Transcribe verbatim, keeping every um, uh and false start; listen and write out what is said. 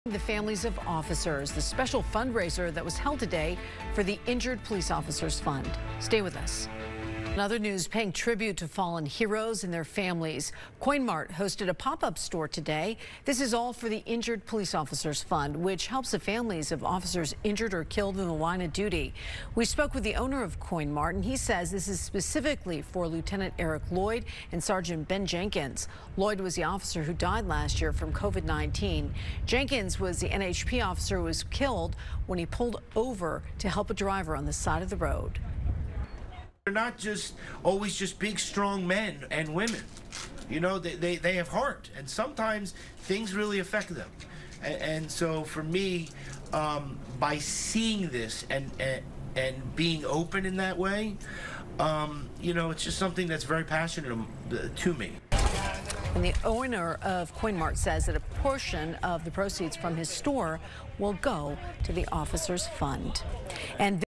The families of officers, the special fundraiser that was held today for the Injured Police Officers Fund. Stay with us. In other news, paying tribute to fallen heroes and their families. CoinMart hosted a pop-up store today. This is all for the Injured Police Officers Fund, which helps the families of officers injured or killed in the line of duty. We spoke with the owner of CoinMart, and he says this is specifically for Lieutenant Eric Lloyd and Sergeant Ben Jenkins. Lloyd was the officer who died last year from COVID nineteen. Jenkins was the N H P officer who was killed when he pulled over to help a driver on the side of the road. They're not just always just big, strong men and women. You know, they, they, they have heart, and sometimes things really affect them. And, and so for me, um, by seeing this and, and, and being open in that way, um, you know, it's just something that's very passionate to me. And the owner of CoinMart says that a portion of the proceeds from his store will go to the Officers Fund. And